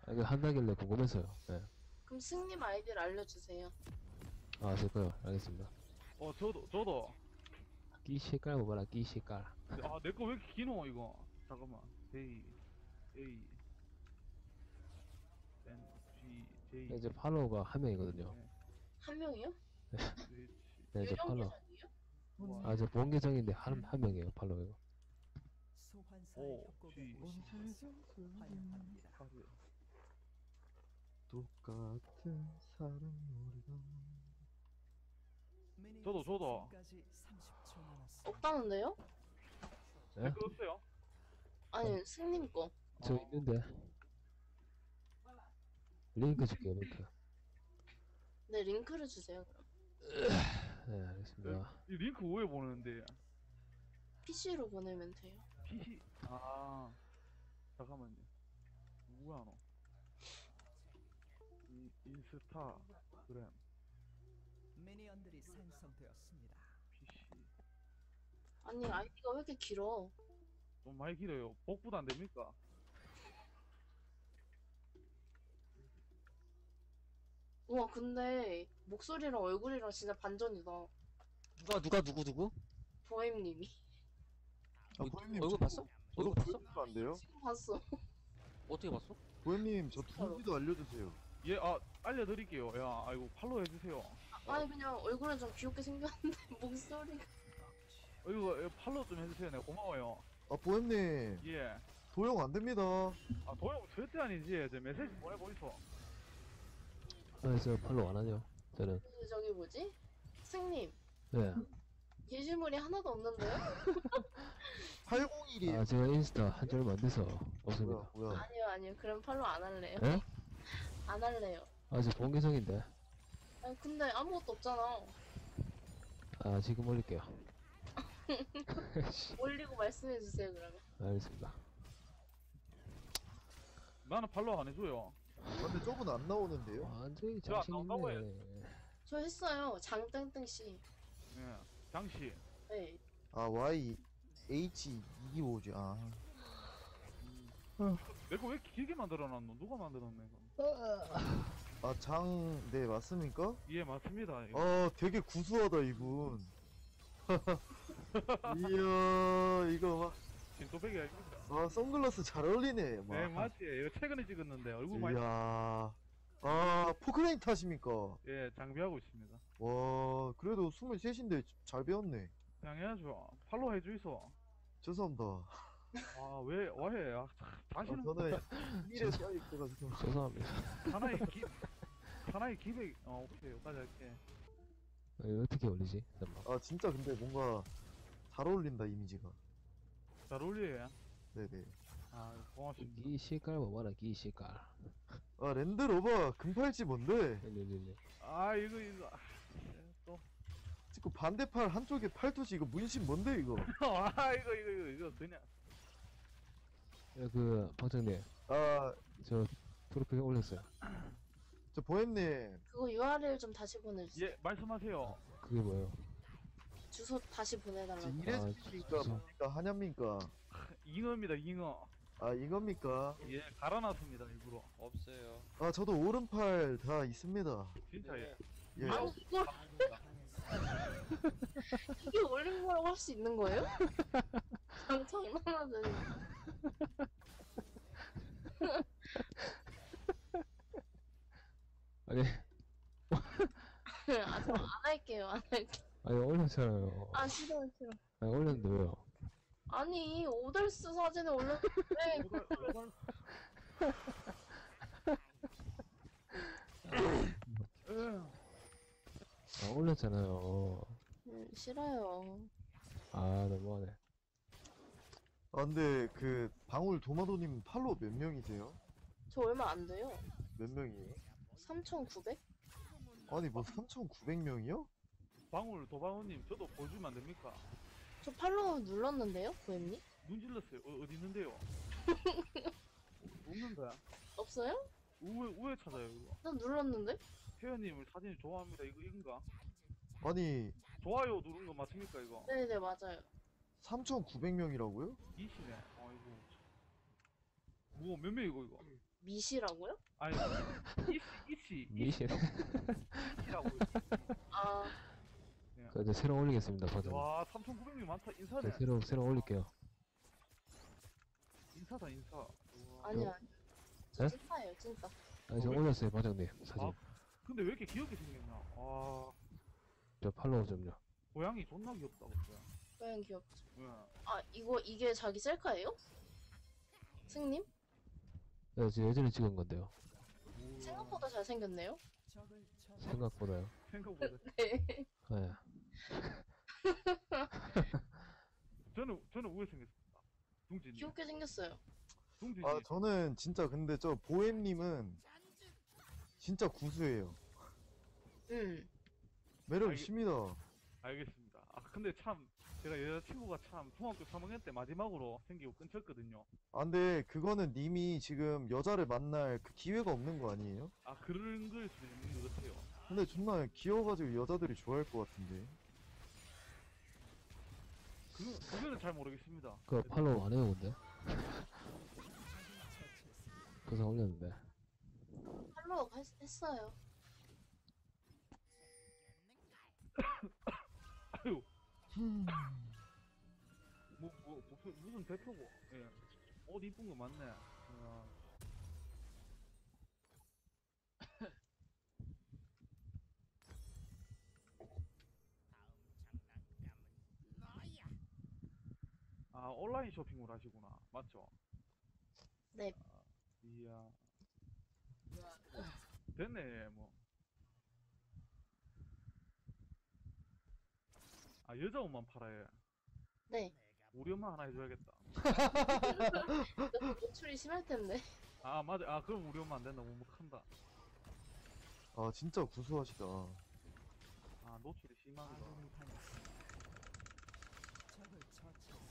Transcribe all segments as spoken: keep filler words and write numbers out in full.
아, 이거 한다길래 궁금해서요. 예. 그럼 승님 아이디를 알려주세요. 아, 될까요? 알겠습니다. 어, 저도, 저도. 끼 색깔 뭐라, 끼 색깔. 아, 내 거 왜 이렇게 기노, 이거. 잠깐만. J, A, N, G, J. 이제 팔로워가 한 명이거든요. 네. 한 명이요? H. 네, 이제 유령 팔로워. 계정이요? 아, 저 본 계정인데 한, 한 명이에요, 팔로워가. O, G. 아, 네. 똑같은 사랑 노래가. 저도, 저도. 없다는데요? 예? 내 거 없어요? 아니 승님 거. 저 어. 있는데. 링크 줄게요, 링크. 네 링크를 주세요 그럼. 네, 알겠습니다. 이 링크 왜 보내는데? 피씨로 보내면 돼요. 피씨. 아. 잠깐만요. 누구야, 너? 이, 인스타그램. 미니언들이 생성되었습니다. 피씨. 아니 아이디가 왜 이렇게 길어? 좀 많이 길어요. 복부도 안 됩니까? 우와 근데 목소리랑 얼굴이랑 진짜 반전이다. 누가 누가 누구 누구? 보엠님이. 아, 보엠님 얼굴 봤어? 얼굴 봤어? 보여주면 안 돼요? 지금 봤어. 어떻게 봤어? 보엠님 저 투지도 알려주세요. 예, 아, 알려드릴게요. 야, 아이고, 팔로우 해주세요. 아니 그냥 얼굴은 좀 귀엽게 생겼는데 목소리가. 어, 이거, 이거 팔로우 좀 해주세요. 내가 고마워요. 아, 보엠님 예. 도용 안 됩니다. 아, 도영 절대 아니지. 저 메시지 보내보이소. 아, 저 팔로워 안 하죠. 저는. 그 저기 뭐지? 승님 네. 게시물이 하나도 없는데요? 팔공일이에요. 아, 제가 인스타 한 지 얼마 안 돼서 없습니다. 뭐야, 뭐야. 아니요 아니요 그럼 팔로 안 할래요. 예? 안 할래요. 아, 저 본 계정인데. 아니 근데 아무것도 없잖아. 아, 지금 올릴게요. 올리고 말씀해 주세요 그러면. 알겠습니다. 나는 팔로우 안 해줘요. 아, 근데 저분 안 나오는데요? 완전히 저안 나온다고 잘생겼네. 저 했어요 장땡땡 씨. 예. 장씨. 네. 아, Y, H, 이십오지. 아. 내 거 왜 이렇게 길게 만들어놨노? 누가 만들었네, 이거? 아, 장, 네, 맞습니까? 예, 맞습니다. 이거. 아, 되게 구수하다, 이분. 이야, 이거 막, 진또배기 아닙니까? 아, 선글라스 잘 어울리네, 막. 네, 맞지. 이거 최근에 찍었는데, 얼굴 많이. 이야. 아, 포크레인 타십니까? 예, 장비하고 있습니다. 와, 그래도 스물셋인데 잘 배웠네. 당연하죠. 팔로우 해주이소. 죄송합니다. 아, 왜, 왜, 아, 자, 아, 다시는, 저는 일에 쌓여있어가지고. 죄송합니다. 하나의 기, 하나의 기백, 어, 오케이, 여기까지 할게. 아, 이거 어떻게 올리지? 잠깐만. 아, 진짜 근데 뭔가 잘 어울린다, 이미지가. 잘 어울려요. 네네. 아, 고맙습니다. 끼 색깔 뭐라, 끼 색깔. 아, 랜드로버 금팔찌 뭔데? 네네네. 아, 이거, 이거, 아, 예, 또. 지금 반대팔 한쪽에 팔토시 이거 문신 뭔데, 이거? 아, 이거, 이거, 이거, 이거, 그냥. 야, 그, 박장님. 아, 저, 프로필 올렸어요. 저 보엠님. 그거 유알엘 좀 다시 보내주세요. 예, 말씀하세요. 그게 뭐예요? 주소 다시 보내달라고. 지금 아, 이래스입니까? 죄송- 뭡니까? 한яб입니까? 잉어입니다, 잉어. 아, 이겁니까? 예, 갈아놨습니다, 일부러. 없어요. 아, 저도 오른팔 다 있습니다. 진짜, 예. 예. 아니 이걸 이게 올린 거라고 할 수 있는 거예요? 장 장난하더니. 아니, 아, 저 안 할게요, 안 할게요. 아니, 올렸잖아요. 아, 싫어요, 싫어. 아니, 올렸는데 왜요? 아니, 오델스 사진을 올렸는데, 아, 올렸잖아요. 음, 싫어요. 아, 너무하네. 아, 근데 그 방울 도마도님 팔로워 몇 명이세요? 저 얼마 안 돼요. 몇 명이에요? 삼천구백? 아니, 뭐 삼천구백 명이요? 방울, 도방울님, 저도 보여주면 안 됩니까? 저 팔로우 눌렀는데요, 고객님? 눈 질렀어요. 어, 어디 있는데요? 없는데? 없어요? 우회, 우회 찾아요, 이거. 난 눌렀는데? 태연님을 사진을 좋아합니다. 이거, 이건가? 아니, 좋아요 누른 거 맞습니까, 이거? 네네, 맞아요. 삼천구백 명이라고요? 이시네. 아이고. 뭐, 몇 명이고, 이거? 미시라고요? 아니 이씨 이씨 미신. 이씨라고. 아, 그 이제 새로 올리겠습니다 버전. 와 삼천구백 명 많다. 인사네. 네, 새로 새로 올릴게요. 인사다 인사. 우와. 아니야. 저 네? 찐따예요, 찐따. 아니 저 왜? 올렸어요 버전님 사진. 아, 근데 왜 이렇게 귀엽게 생겼나? 와 저 팔로우 좀요. 고양이 존나 귀엽다 진짜. 고양 귀엽죠. 왜? 아, 이거, 이게 자기 셀카예요? 승님? 네, 저 예전에 찍은 건데요. 우와. 생각보다 잘생겼네요? 적을 처치. 생각보다요. 생각보다. 네. 네. 저는 저는 우회 생겼습니다. 둥진이. 귀엽게 생겼어요. 둥진이. 아 저는 진짜 근데 저 보엠님은 진짜 구수해요. 음. 매력 알겠- 있습니다. 알겠습니다. 아 근데 참 제가 여자친구가 참 중학교 삼 학년 때 마지막으로 생기고 끊쳤거든요. 아 근데 그거는 님이 지금 여자를 만날 그 기회가 없는 거 아니에요? 아 그런 걸 수도 있는 것 같아요. 근데 존나 귀여워가지고 여자들이 좋아할 것 같은데. 그 그거는 잘 모르겠습니다. 그 팔로우 안 해요 근데. 처치했습니다. 그래서 올렸는데. 팔로우 했, 했어요. 아유 흠. 뭐, 뭐 무슨 무슨 대표고? 예. 옷 이쁜 거 많네. 야. 아 온라인 쇼핑을 하시구나. 맞죠? 네. 아, 이야. 됐네 뭐. 아 여자 옷만 팔아요. 네. 우리 엄마 하나 해줘야겠다. 너무 노출이 심할 텐데. 아 맞아. 아 그럼 우리 엄마 안 된다. 못한다. 아 진짜 구수하시다. 아 노출이 심하다. 아군이 당했습니다. 적을 처치했습니다.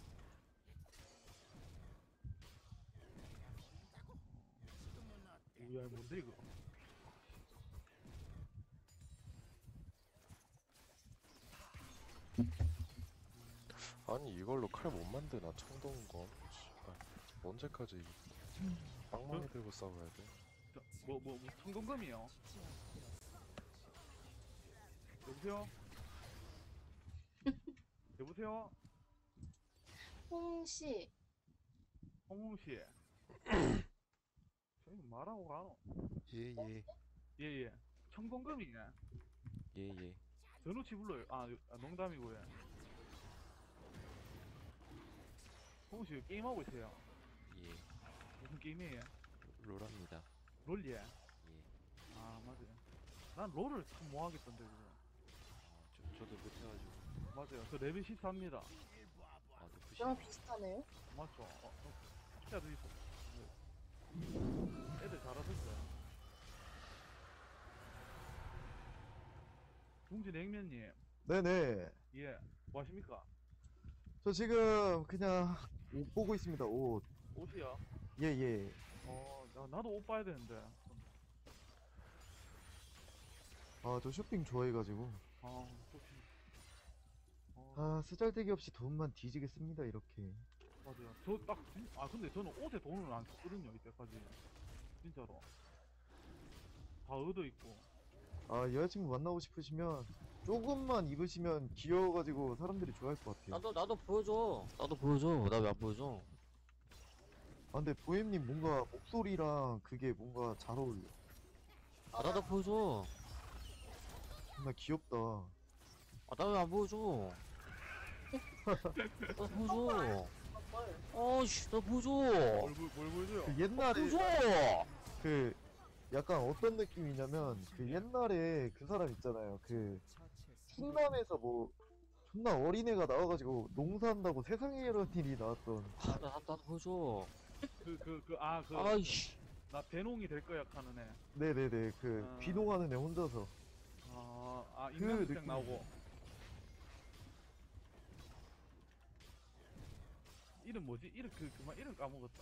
우야 뭔데 이거? 아니 이걸로 칼 못 만드나 청동검? 씨발 언제까지 빵망이 들고 싸워야 돼? 뭐뭐 뭐, 뭐 청동검이요? 여보세요? 여보세요? 홍씨. 홍홍 씨. 저희 말하고 가노? 예예 예예. 청동검이네. 예예 전우치 불러요. 아, 아 농담이고요. 홍홍 씨 게임하고 있어요. 예 무슨 게임이에요? 롤합니다. 롤예. 예 아 맞아요. 난 롤을 참 뭐하겠던데 그거. 어, 저, 저도 못해가지고 맞아요. 저 레벨 십사입니다. 아 높으시 저랑 비슷하네요. 맞죠? 어, 어, 숫자도 있고. 네. 애들 잘하셨어요. 둥지 냉면님, 네네. 예, 뭐 하십니까? 저 지금 그냥 옷 보고 있습니다. 옷. 옷이요? 예예. 어, 나, 나도 옷 봐야 되는데. 아 저 쇼핑 좋아해가지고. 아, 혹시. 어, 아 쓰잘데기 없이 돈만 뒤지게 씁니다 이렇게. 맞아요. 저 딱, 아, 근데 저는 옷에 돈을 안 썼거든요, 이때까지. 진짜로. 다 얻어 있고. 아 여자친구 만나고 싶으시면 조금만 입으시면 귀여워가지고 사람들이 좋아할 것 같아요. 나도 나도 보여줘. 나도 보여줘. 나 왜 안 보여줘? 아 근데 보엠님 뭔가 목소리랑 그게 뭔가 잘 어울려. 아, 나도 보여줘. 정말 귀엽다. 아, 나 왜 안 보여줘? 나 보여줘. 뭘? 어이씨, 나 보여줘. 뭘, 보- 뭘 보여줘요? 그 옛날에 보여줘. 그 약간 어떤 느낌이냐면 그 옛날에 그 사람 있잖아요. 그 처치했습니다. 충남에서 뭐 존나 어린애가 나와가지고 농사한다고 세상에 이런 일이 나왔던. 아, 나, 나, 나도 보여줘. 그, 그, 그, 아, 그. 아이씨. 나 대농이 될 거야 하는 애. 네네네 그 아. 비농하는 애 혼자서. 아, 아, 그 인간극장 느낌. 나오고. 이름 뭐지? 이름 그 그만 이름 까먹었다.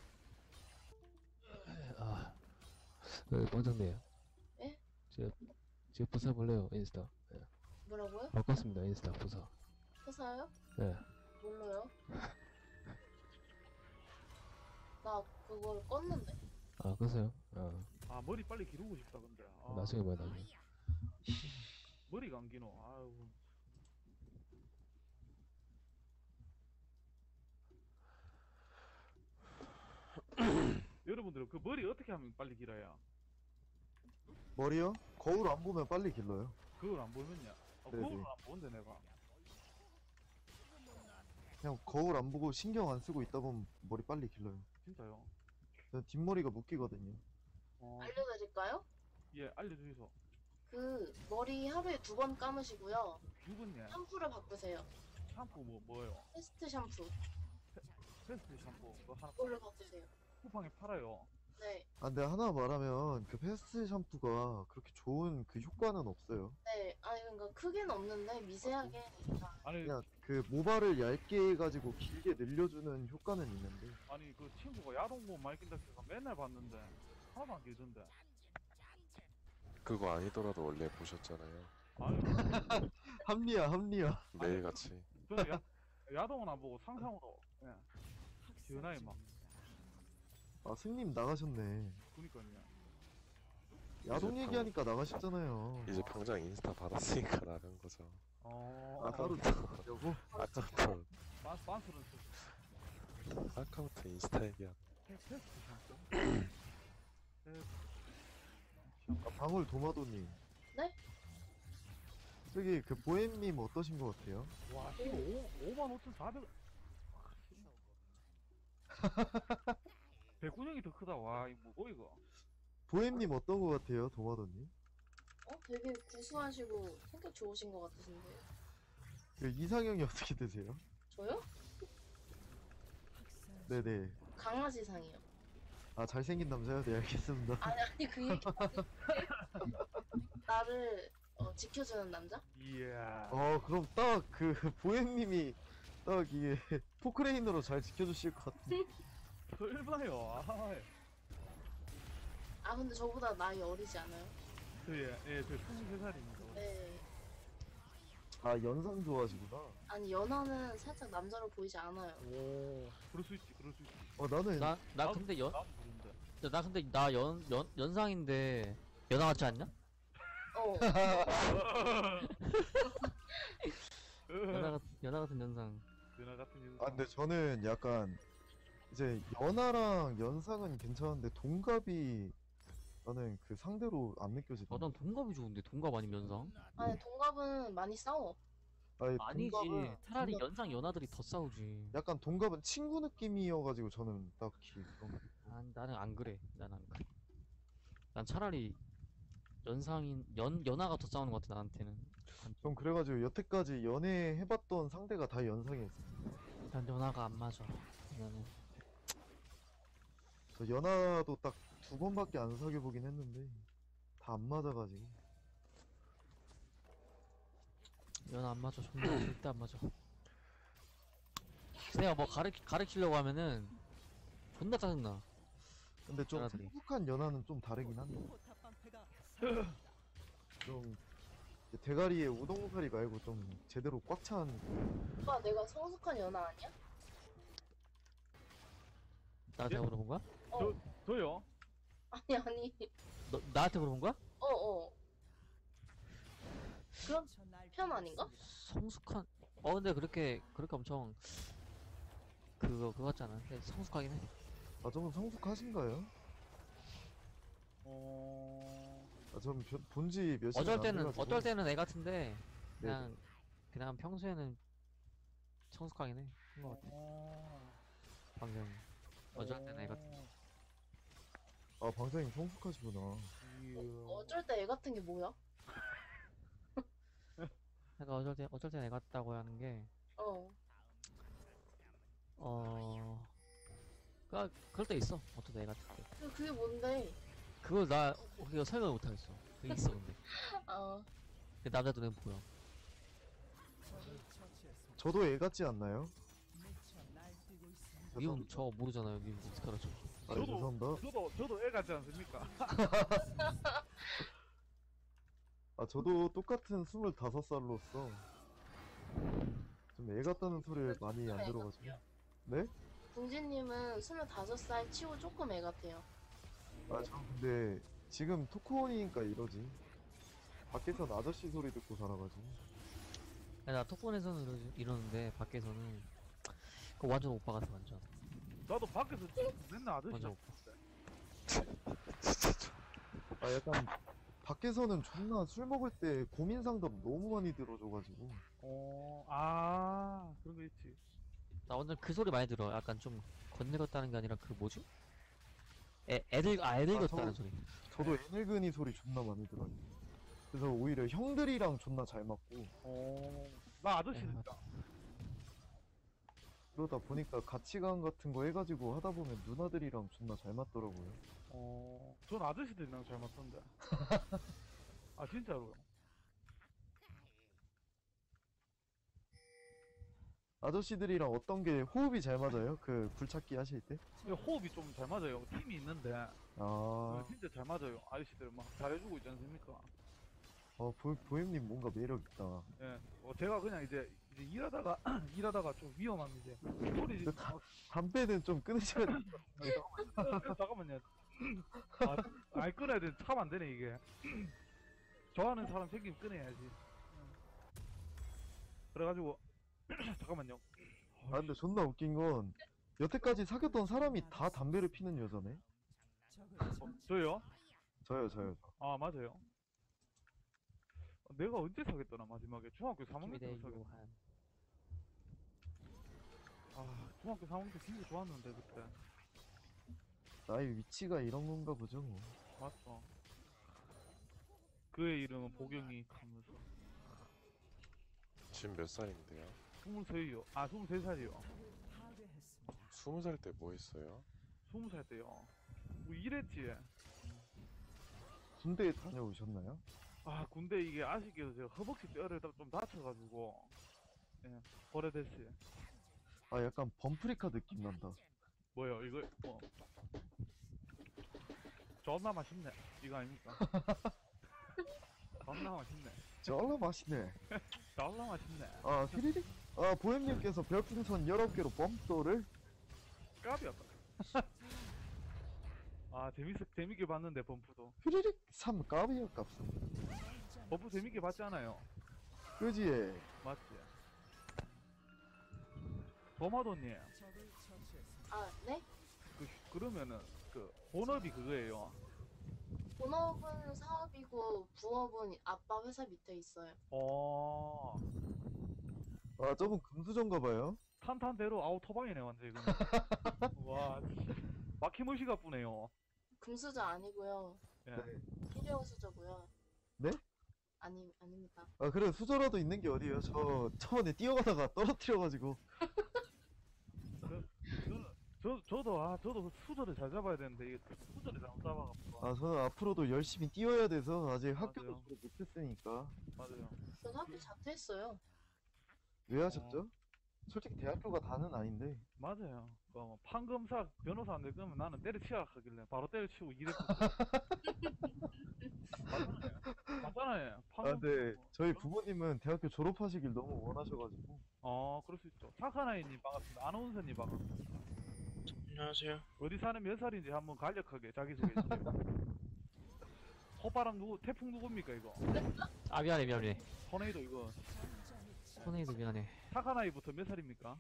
아, 그 원장님. 예? 제, 제 부사 볼래요 인스타. 예. 뭐라고요? 바꿨습니다 인스타 부사. 회사요? 예. 뭘로요? 나 그걸 껐는데. 아 그러세요? 어 아 머리 빨리 기르고 싶다 근데. 아, 나중에 뭐야 나중에. 머리가 안 기노. 아유. 여러분들 그 머리 어떻게 하면 빨리 길어야? 머리요? 거울 안 보면 빨리 길러요. 그걸 안 보면요. 아, 네네. 그걸 안 보는데 내가. 그냥 거울 안 보고 신경 안 쓰고 있다 보면 머리 빨리 길러요. 진짜요? 저는 뒷머리가 묶이거든요. 어, 알려드릴까요? 예, 알려주이소. 그 머리 하루에 두 번 감으시고요. 죽었네. 샴푸를 바꾸세요. 샴푸 뭐 뭐예요? 테스트 샴푸. 페스트 샴푸 그거 하나 그걸로 바꾸세요. 쿠팡에 팔아요. 네. 아, 근데 하나 말하면 그 패스트 샴푸가 그렇게 좋은 그 효과는 없어요. 네. 아니 그러니까 크게는 없는데 미세하게 아니 그냥 그 모발을 얇게 해가지고 길게 늘려주는 효과는 있는데 아니 그 친구가 야동모 많이 낀다 해서 맨날 봤는데 하나도 안 길던데. 그거 아니더라도 원래 보셨잖아요. 아니 합리화 합리화. 매일같이. 저는 야, 야동은 안 보고 상상으로 예. 지은아이 막 아 승님 나가셨네. 그니까요. 야동 이제 얘기하니까 나가셨잖아요. 이제 병장 인스타 받았으니까 나간 거죠. 어. 아 따로 들어가려고? 아까부터 빤 빤스는 아까부터 인스타 얘기한. 테스트 샴푸. 테스트 아, 방울 도마도님. 네? 저기 그 보엠님 어떠신 것 같아요? 와, 이거 오만 오천사백. 백군형이 더 크다. 와, 이거 뭐고 이거? 보엠님 어떤 것 같아요, 도마도님? 어 되게 구수하시고 성격 좋으신 것 같으신데. 그 이상형이 어떻게 되세요? 저요? 네네. 강아지상이요. 아 잘생긴 남자요? 네 알겠습니다. 아니 아니 그 얘기 아니. 나를 어, 지켜주는 남자? 이야. 어 그럼 딱 그 보엠님이 딱 이게 포크레인으로 잘 지켜주실 것 같은데. 설마요. 아, 아 근데 저보다 나이 어리지 않아요? 저 예, 예, 저 스물세 살입니다. 네. 아 연상 좋아하시구나. 아니 연하는 살짝 남자로 보이지 않아요. 오, 그럴 수 있지, 그럴 수 있지. 어 나는 나, 나 나도- 근데 연, 나도 그런데. 나 근데 나 연, 연, 연상인데 연하 같지 않냐? 어. 연하, 같- 연하 같은 연상. 누나 같은 년. 아 근데 저는 약간 이제 연하랑 연상은 괜찮은데 동갑이 나는 그 상대로 안 느껴지던데. 아, 난 동갑이 좋은데 동갑 아니면 연상? 아니 동갑은 많이 싸워. 아니, 아니지. 동갑은 차라리 동갑- 연상 연하들이 더 싸우지. 약간 동갑은 친구 느낌이어가지고 저는 딱히 그런 거. 아, 나는 안 그래. 난 안 그래. 난 차라리 연상인 연 연하가 더 싸우는 것 같아 나한테는. 전 그래가지고 여태까지 연애 해봤던 상대가 다 연상이었어요. 난 연하가 안 맞아. 나는 저 연하도 딱 두 번밖에 안 사귀어보긴 했는데 다 안 맞아가지고. 연하 안 맞아. 존나 절대 안 맞아. 내가 뭐 가르치 가르치려고 하면은 존나 짜증나. 근데 좀 연하들이. 성숙한 연하는 좀 다르긴 한데 좀 이제 대가리에 우동사리 말고 좀 제대로 꽉 찬. 오빠 내가 성숙한 연하 아니야? 나한테 예? 물어본 거야? 어. 저요? 아니 아니. 너 나한테 물어본 거야? 어 어. 그런 편 아닌가? 성숙한. 어 근데 그렇게 그렇게 엄청 그거 그거 같잖아. 근데 성숙하긴 해. 아 좀 성숙하신가요? 어. 아, 전 본지 몇 시간 어쩔 때는 안 돼가지고. 어쩔 때는 애 같은데 그냥 그냥 평소에는 성숙하긴 해. 한것 같아. 어. 방금 어쩔 때는 애 같은. 아 방장님 성숙하시구나. 이야. 어쩔 때 애 같은 게 뭐야? 그러니까 어쩔 때 어쩔 때는 애 같다고 하는 게 어. 어. 그 그럴 때 있어. 어떤 애 같은 때. 그- 그게 뭔데? 그걸 나 그거 설명 못 하겠어. 그게 있어 근데. 어. 그 남자 눈에 보여. 저도 애 같지 않나요? 미움 저 모르잖아요. 미움 어떻게 알아죠? 아 저도- 죄송합니다. 저도 저도 애 같지 않습니까? 아 저도 똑같은 스물다섯 살로서 좀 애 같다는 소리를 많이 안 들어가지고. 네? 붕진님은 스물다섯 살 치고 조금 애 같아요. 아, 저 근데 지금 토크온이니까 이러지. 밖에선 아저씨 소리 듣고 살아가지고. 야, 나 톡본에서는 이러, 이러는데 밖에서는 그 완전 오빠 같아 완전. 나도 밖에서 맨날 아저씨 완전 같은데. 오빠. 아, 약간 밖에서는 존나 술 먹을 때 고민 상담 너무 많이 들어줘가지고. 어, 아, 그런 거 있지. 나 완전 그 소리 많이 들어. 약간 좀 건늙었다는 게 아니라 그 뭐지? 애 애들 아 애들 아, 같다는 저- 소리. 저도 애늙은이 소리 존나 많이 들어요. 그래서 오히려 형들이랑 존나 잘 맞고. 어, 나 아저씨 네, 진짜. 그러다 보니까 가치관 같은 거 해가지고 하다 보면 누나들이랑 존나 잘 맞더라고요. 어, 전 아저씨들이랑 잘 맞던데. 아, 진짜로요. 아저씨들이랑 어떤 게 호흡이 잘 맞아요? 그 굴찾기 하실 때? 근데 호흡이 좀 잘 맞아요. 팀이 있는데. 아, 어, 진짜 잘 맞아요. 아저씨들 막 잘해주고 있지 않습니까? 어, 보, 보임님 뭔가 매력 있다. 예. 어, 제가 그냥 이제, 이제 일하다가, 일하다가 좀 위험하면 이제, 소리, 그 다- 담배는 좀 끊으셔야 돼. 어, 잠깐만요. 아, 아이, 끊어야 돼. 차면 안 되네, 이게. 좋아하는 사람 생기면 끊어야지. 그래가지고, 잠깐만요. 아, 근데 존나 웃긴 건 여태까지 사귀었던 사람이 다 담배를 피는 여자네? 적을 어, 저요? 저요, 저요. 아, 맞아요. 내가 언제 사귀었더라, 마지막에? 중학교 삼 학년 때 김희대 사귀었 요한. 아, 중학교 삼 학년 때 진짜 좋았는데, 그때. 나의 위치가 이런 건가 보죠, 뭐. 맞어. 그의 이름은 보경이 하면서. 지금 몇 살인데요? 스물세요. 아, 스물세 살이요. 파괴했습니다. 스무 살 때 뭐 했어요? 스무 살 때요. 뭐 일했지. 군대에 다녀오셨나요? 아, 군대 이게 아쉽게도 제가 허벅지 뼈를 다- 좀 다쳐가지고. 예, 거래됐지. 아, 약간 범프리카 느낌 난다. 뭐요, 이거, 뭐. 존나 맛있네. 이거 아닙니까? 존나 맛있네. 쩔라 맛이네. 존나 맛있네. 아, 휘리릭? 아, 보엠님께서 별풍선 열아홉 개로 펌또를? 까비였다. 아, 재밌, 재밌게 봤는데, 범프도. 휘리릭? 삼 까비야, 값은. 범프 재밌게 봤잖아요. 그지? 맞지? 도마도님, 적을 처치했습니다. 아, 네? 그, 그러면은, 그, 본업이 그거예요. 본업은 사업이고 부업은 아빠 회사 밑에 있어요. 어, 아, 저분 금수저인가봐요. 탄탄대로 아우토방이네, 완전 이거. 와, 막히무시가 뿌네요. 금수저 아니고요. 예. 필요 수저고요. 네? 아니 아닙니다. 아, 그래, 수저라도 있는 게 어디에요? 저, 저번에 뛰어가다가 떨어뜨려가지고. 저, 저도, 아, 저도 수저를 잘 잡아야 되는데, 이게 수저를 잘못 잡아가지고. 아, 저는 앞으로도 열심히 뛰어야 돼서 아직 학교도 맞아요. 졸업 못했으니까. 맞아요. 전 학교 자퇴했어요. 왜 하셨죠? 솔직히 대학교가 다는 아닌데. 맞아요. 그 뭐, 판검사, 변호사 안 될 거면 나는 때려치라 하길래 바로 때려치고 일했거든. 맞잖아요. 맞잖아요. 아, 판검사. 근데 뭐, 저희 그런- 부모님은 대학교 졸업하시길 너무 원하셔가지고. 어, 그럴 수 있죠. 사카나이님 반갑습니다. 아나운서님 반갑습니다. 안녕하세요. 어디 사는 몇 살인지 한번 간략하게 자기소개 해주세요. 호바람 누구, 태풍 누굽니까, 이거? 아 미안해 미안해. 토네이도 이거. 토네이도 미안해. 사카나이부터 몇 살입니까?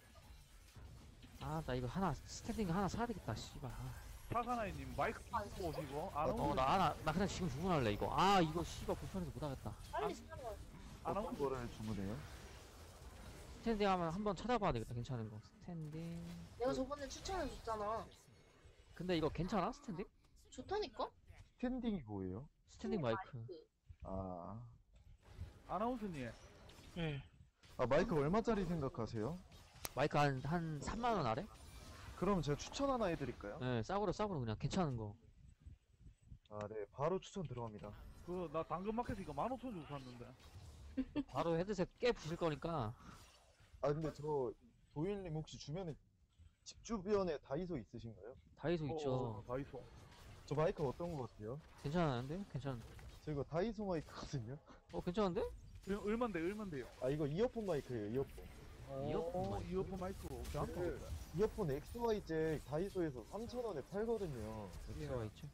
아 나 이거 하나 스탠딩 하나 사야 되겠다 씨발. 아. 사카나이님 마이크 끼고 오시고, 아나운서, 어나 하나 나 그냥 지금 주문할래 이거. 아 이거 씨발 불편해서 못하겠다. 빨리 사러. 어떤 아나운서, 거를 주문해요? 스탠딩 하면 한번 찾아봐야 되겠다 괜찮은 거. 스탠딩. 내가 저번에 추천해 줬잖아. 근데 이거 괜찮아 스탠딩? 좋다니까? 스탠딩이 뭐예요? 스탠딩 마이크. 아, 아나운서님. 네. 아 마이크 얼마짜리 생각하세요? 마이크 한 한 삼만 원 아래? 그럼 제가 추천 하나 해드릴까요? 네 싸구려 싸구려 그냥 괜찮은 거. 아, 네, 바로 추천 들어갑니다. 그, 나 당근마켓에서 이거 만 오천 주고 샀는데. 바로 헤드셋 깨 부실 거니까. 아, 근데 저 도일님 혹시 주변에 집 주변에 다이소 있으신가요? 다이소 어, 있죠. 어, 다이소. 저 마이크 어떤 거 같아요? 괜찮은데? 괜찮. 저 이거 다이소 마이크거든요. 어 괜찮은데? 얼- 얼만데, 얼만데요? 아, 이거 이어폰 마이크예요, 이어폰. 이어폰 어, 마이크? 이어폰 마이크로. 그 이어폰 엑스와이잭 다이소에서 삼천 원에 팔거든요. 엑스와 있죠.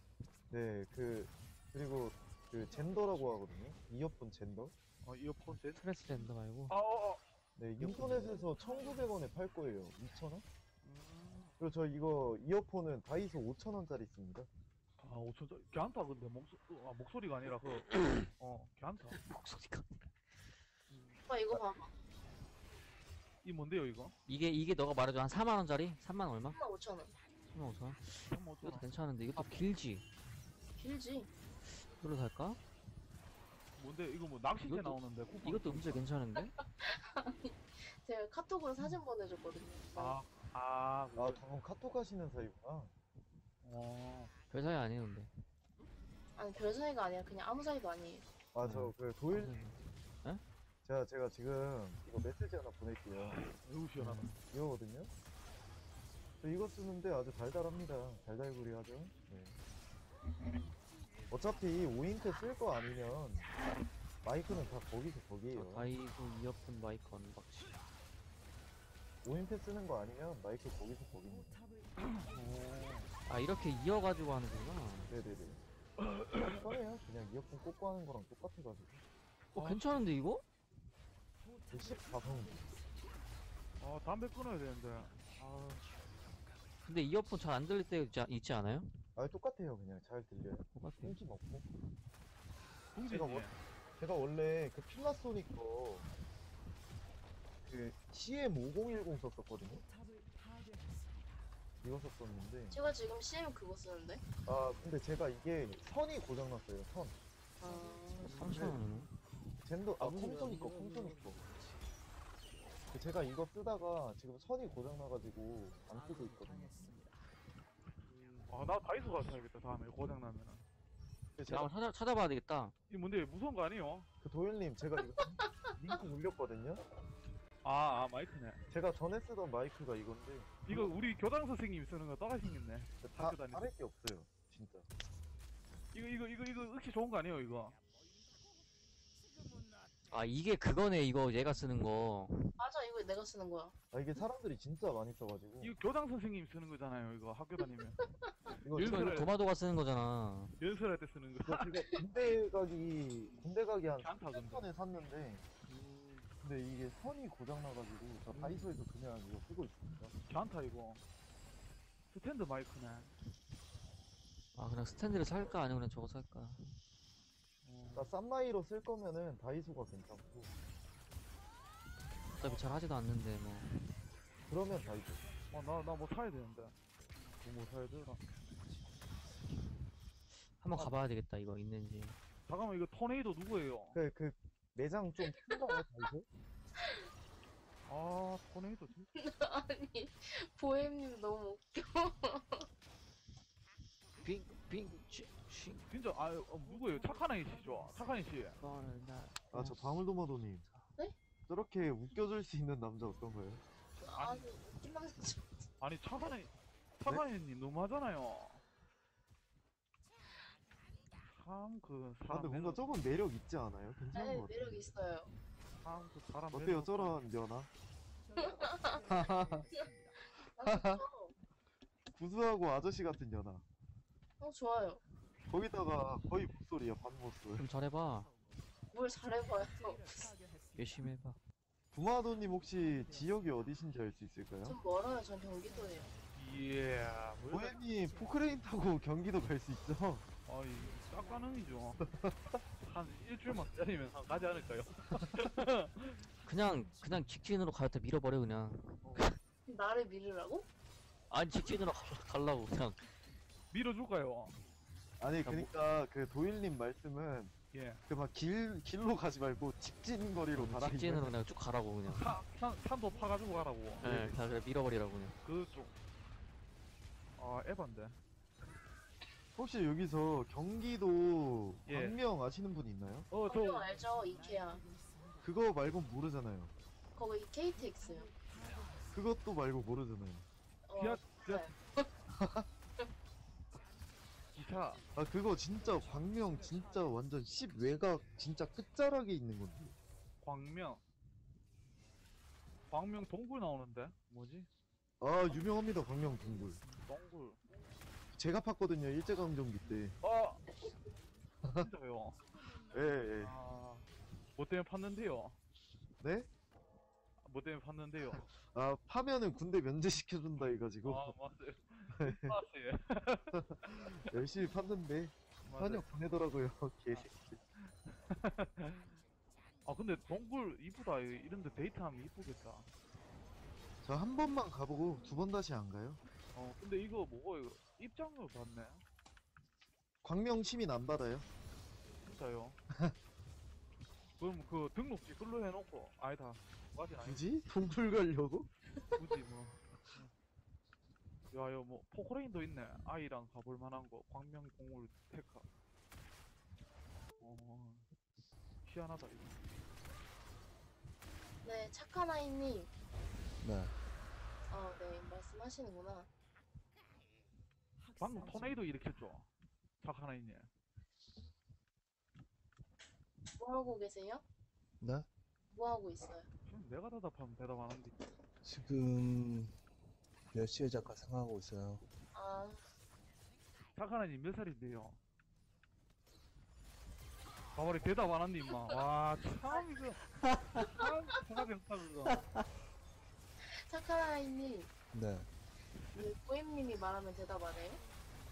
네, 그 그리고 그 젠더라고 하거든요. 이어폰 젠더. 어 이어폰 셋. 스트레스 랜더 말고. 아 어, 어. 네, 인터넷에서 천구백 원에 팔 거예요. 이천 원? 음. 그리고 저 이거 이어폰은 다이소 오천 원짜리 있습니다. 아 오천짜리 괜찮다. 근데 목소 아, 목소리가 아니라 그 어 괜찮다. 목소리가. 오빠 이거 봐봐. 이 뭔데요 이거? 이게 이게 너가 말해준 한 사만 원짜리? 삼만 얼마? 삼만 오천 원. 삼만 오천 원? 삼만 오천 이것도 원. 괜찮은데 이것도 길지. 길지. 이걸로 살까? 뭔데 이거 뭐 낚싯대 이것도- 나오는데 쿠폰. 이것도 음질 괜찮은데? 제가 카톡으로 사진 보내줬거든요. 아, 아, 아, 방금 카톡 하시는 사이구나. 어, 별 사이 아니에요 근데. 아니 별 사이가 아니라 그냥 아무 사이도 아니에요. 아, 저 그 도일 에? 제가 제가 지금 이거 메시지 하나 보낼게요. 매우 시원하다. 이거거든요. 저 이거 쓰는데 아주 달달합니다. 달달구리 하죠. 네. 어차피 오 인트 쓸 거 아니면 마이크는 다 거기서 거기에요. 저 다이소 이어폰 마이크 언박싱. 오 인트 쓰는 거 아니면 마이크 거기서 거기입니다. 아 이렇게 이어가지고 하는구나. 네네네. 편해요. 그냥 이어폰 꽂고 하는 거랑 똑같아가지고. 어 괜찮은데 이거? 십사 성비. 아, 담배 끊어야 되는데. 아, 근데 이어폰 잘 안 들릴 때 있지, 있지 않아요? 아, 똑같아요. 그냥 잘 들려요. 똑같아. 끊김 없고. 궁지 제가 뭐- 제가 원래 그 필라소닉 거, 그 씨엠 오공일공 썼었거든요. 이거 썼었는데. 제가 지금 씨엠 그거 쓰는데. 아, 근데 제가 이게 선이 고장났어요, 선. 아, 삼천 원이네. 젠더, 아, 컴소닉 거, 컴소닉 거. 그 제가 이거 쓰다가 지금 선이 고장나가지고 안 쓰고 있거든요. 아, 나 다이소 가서 사야겠다. 다음에 고장 나면은. 근데 야, 제가 한번 찾아 찾아봐야 되겠다. 이 뭔데 무서운 거 아니에요? 그 도일님, 제가 이거 링크 올렸거든요. 아, 아 마이크네. 제가 전에 쓰던 마이크가 이건데 이거 우리 교장 선생님이 쓰는 거 떠가 생겼네. 다 학교 다닐 다를 게 없어요, 진짜. 이거 이거 이거 이거 역시 좋은 거 아니에요 이거? 아 이게 그거네 이거 얘가 쓰는 거. 맞아 이거 내가 쓰는 거야. 아, 이게 사람들이 진짜 많이 써가지고 이거 교장 선생님이 쓰는 거잖아요 이거 학교 다니면. 이거 이거 제가, 이거 도마도가 쓰는 거잖아. 연설할 때 쓰는 거. 이거 제가 군대 가기 군대 가기 한 괜찮다, 삼 근데. 전에 샀는데 근데 이게 선이 고장나가지고 저 다이소에서 그냥 이거 쓰고 있습니다. 괜찮다 이거. 스탠드 마이크네. 아 그냥 스탠드를 살까 아니면 그냥 저거 살까. 그러니까 싼마이로 쓸 거면은 다이소가 괜찮고 어차피 잘 하지도 않는데 뭐. 그러면 다이소. 어나 나 뭐 사야 되는데. 뭐 사야 되나? 한번 가봐야 되겠다 이거 있는지. 잠깐만 이거 토네이도 누구예요? 그, 그 매장 좀 큰가요, 다이소? 아 토네이도 진짜. 아니 보엠님 너무 웃겨. 빙빙 진짜 아 어, 누구예요? 착한 아이시죠? 착한 아이씨. 아, 저 방울도마도님. 네? 저렇게 웃겨줄 수 있는 남자 어떤가요? 아니 웃기만 하지. 아니 착한 아이 착한 아이님 너무하잖아요. 참 그 아, 사람 근데 뭔가 매력, 조금 매력 있지 않아요? 괜찮은 네 것 같아요. 매력 있어요. 참그 사람 어때요, 매력. 저런 연하? 아, 구수하고 아저씨 같은 연하. 어 좋아요. 거기다가 거의 목소리야, 반모쏠. 좀 잘해봐. 뭘 잘해봐요. 열심히 해봐. 부마도님 혹시 지역이 어디신지 알 수 있을까요? 좀 멀어요. 전 경기도예요. 예. 뭐 고객님 포크레인 타고 경기도 갈 수 있죠? 아이 짝가능이죠. 한 일주일만 기다리면 한 가지 않을까요? 그냥 그냥 직진으로 가였다 밀어버려 그냥. 나를 밀으라고? 아니 직진으로 가- 가려고 그냥. 밀어줄까요? 아니 뭐- 그러니까 그 도일님 말씀은 예. 그 막 길 길로 가지 말고 직진 거리로 가라. 직진으로 그냥 쭉 가라고 그냥. 산, 산, 산도 파가지고 가라고. 예, 다 그냥 밀어버리라고 그냥. 그쪽. 아 에반데. 혹시 여기서 경기도 예. 광명 아시는 분 있나요? 어 저 저 알죠? 이케아. 그거 말고 모르잖아요. 거기 케이티엑스요. 그것도 말고 모르잖아요. 어, 기아 기아 네. 기차. 아 그거 진짜 광명 진짜 완전 십 외곽 진짜 끝자락에 있는 건데. 광명. 광명 동굴 나오는데 뭐지? 아 유명합니다 광명 동굴. 동굴. 제가 팠거든요, 일제강점기 때. 아 진짜요? 예, 예. 아, 뭐 때문에 팠는데요? 네? 뭐 때문에 팠는데요? 아, 파면은 군대 면제시켜준다 해가지고 아 맞아요. 맞아요. 열심히 팠는데 맞아요. 현역 보내더라고요. 개새끼. 아 근데 동굴 이쁘다. 이런데 데이트하면 이쁘겠다. 저 한 번만 가보고 두 번 다시 안 가요. 어 근데 이거 뭐고 이거 입장료 받네. 광명 시민 안 받아요. 진짜요? 그럼 그 등록지 글로 해놓고 아니다. 맞지 아니 굳이? 동굴 가려고? 굳이 뭐. 야, 이거 뭐 포크레인도 있네. 아이랑 가볼 만한 거. 광명 동물 테카. 어, 희한하다 이거. 네, 착한 아이님. 네. 어, 네, 말씀하시는구나. 방금 토네이도 일으켰죠. 착한 아이님. 뭐 하고 계세요? 네? 뭐 하고 있어요? 지금 내가 대답하면 대답 안 한디. 지금 몇 시에 작가 생각하고 있어요. 아, 착한 아이님 몇 살인데요? 가만히 대답 안 한디 임마. 와, 참 이거. 참 대답이 없다 그거. 착한 아이님. 네. 왜 꼬임님이 말하면 대답 안 해요?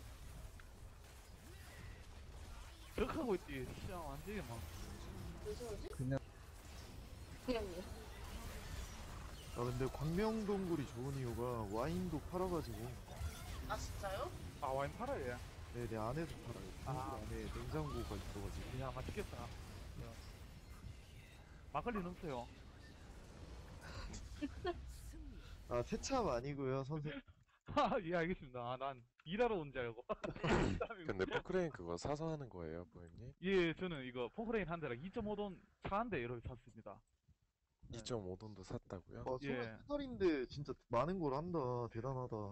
적하고 있지. 시장 완전히 막. 왜 저러지? 그냥 그냥요. 아 근데 광명 동굴이 좋은 이유가 와인도 팔아가지고 아, 진짜요? 아, 와인 팔아 얘. 네, 내 안에도 팔아요. 동굴 아. 안에 냉장고가 있어가지고. 야, 맛있겠다. 야. 막걸리 넘쳐요. 아 세참 아니고요, 선생. 아, 예, 알겠습니다. 아, 난 일하러 온 줄 알고. 근데 포크레인 그거 사서 하는 거예요, 보행님? 예, 저는 이거 포크레인 한 대랑 이 점 오 돈 차 한 대 이렇게 샀습니다. 이 점 오 돈도 샀다고요? 와, 예. 서른 살인데 진짜 많은 걸 한다. 대단하다.